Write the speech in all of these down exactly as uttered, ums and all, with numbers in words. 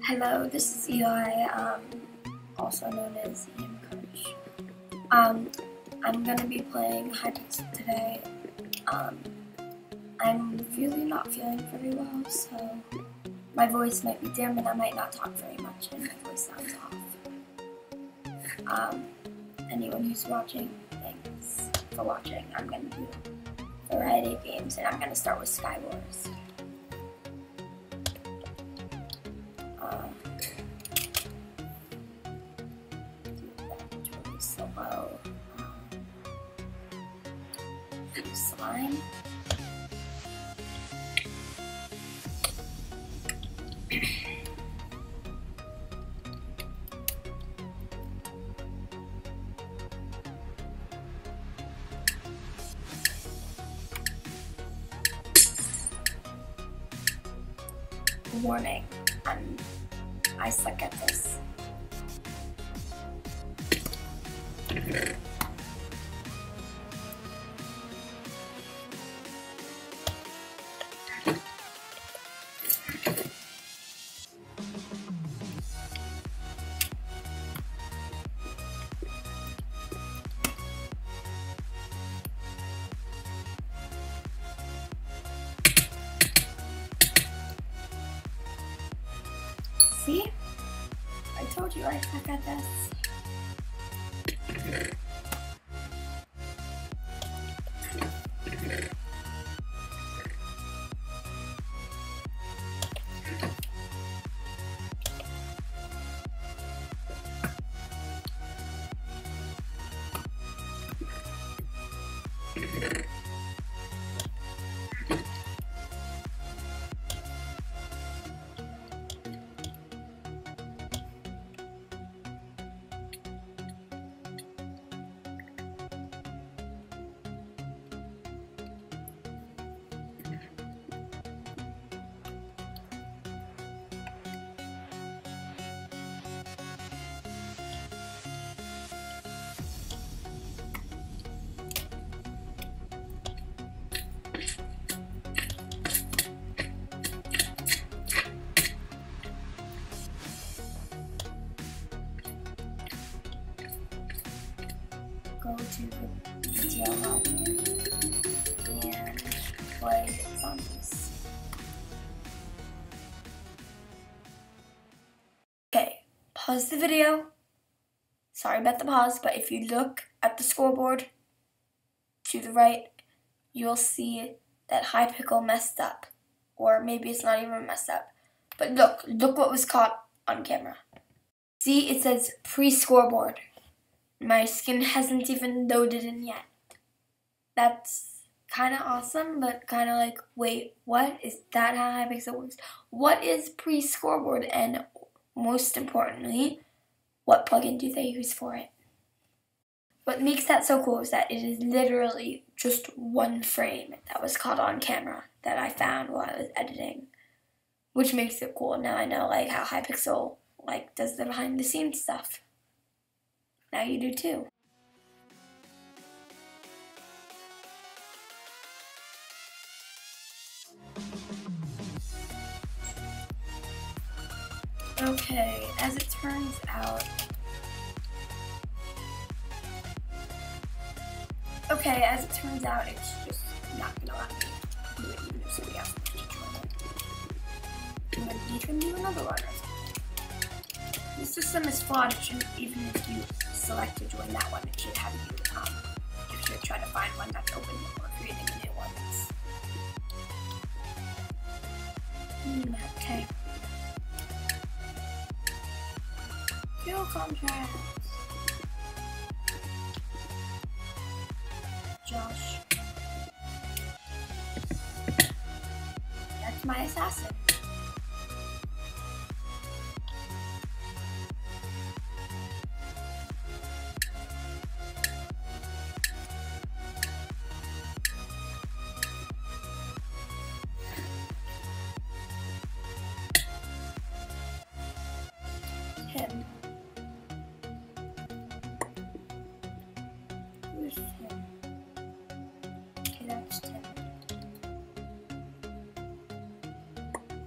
Hello, this is Eli, um, also known as Ian Coach. Um, I'm going to be playing Hypixel today. Um, I'm really not feeling very well, so my voice might be dim and I might not talk very much and my voice sounds off. Um, anyone who's watching, thanks for watching. I'm going to do a variety of games and I'm going to start with Skywars. Uh, really slow. Um, slime. Warning, I'm, I suck at this. See? I told you I suck at this. Go to the G T A lobby and play zombies. Okay, pause the video. Sorry about the pause, but if you look at the scoreboard to the right, you'll see that Hypixel messed up. Or maybe it's not even messed up. But look, look what was caught on camera. See, it says pre-scoreboard. My skin hasn't even loaded in yet. That's kind of awesome, but kind of like, wait, what? Is that how Hypixel works? What is pre-scoreboard? And most importantly, what plugin do they use for it? What makes that so cool is that it is literally just one frame that was caught on camera that I found while I was editing, which makes it cool. Now I know like how Hypixel like does the behind the scenes stuff. Now you do too. Okay, as it turns out, okay, as it turns out, it's just not gonna let me do it even if somebody else wants to join it. I'm gonna need to do another one or something. The system is flawed. It shouldn't, even if you select to join that one, it should have you, um, you should try to find one that's open before creating a new one. Mm, okay. Fuel contracts. Josh. That's my assassin. Him. Who's him? Okay, that's Tim.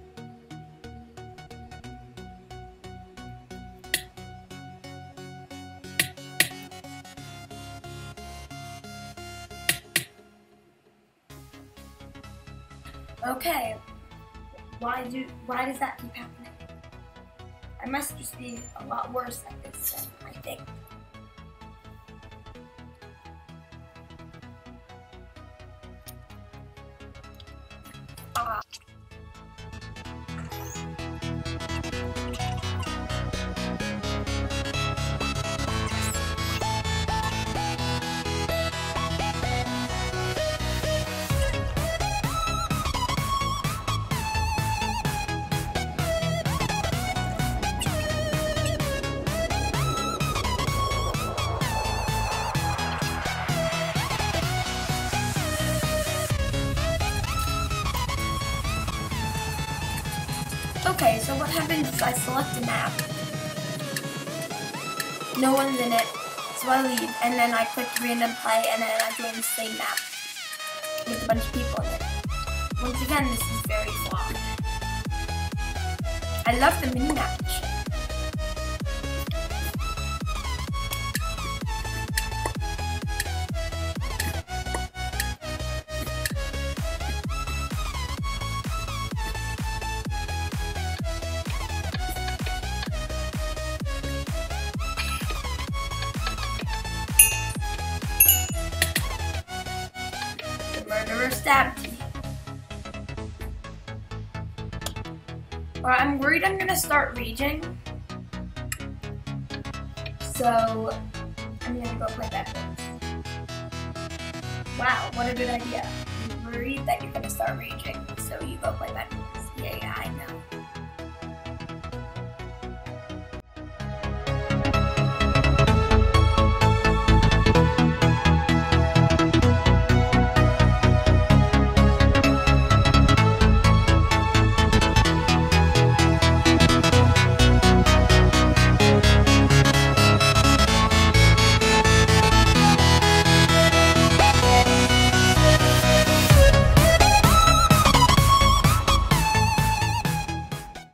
Okay. Why do why does that keep happening? I must just be a lot worse at this than I think. Ah. Okay, so what happens is I select a map. No one's in it, so I leave, and then I click random play, and then I join the same map with a bunch of people in it. Once again, this is very flawed. I love the mini-map mission. Murderer stabbed me. Alright, I'm worried I'm gonna start raging. So I'm gonna go play backwards. Wow, what a good idea. I'm worried that you're gonna start raging, so you go play backwards. Yeah, yeah, I know.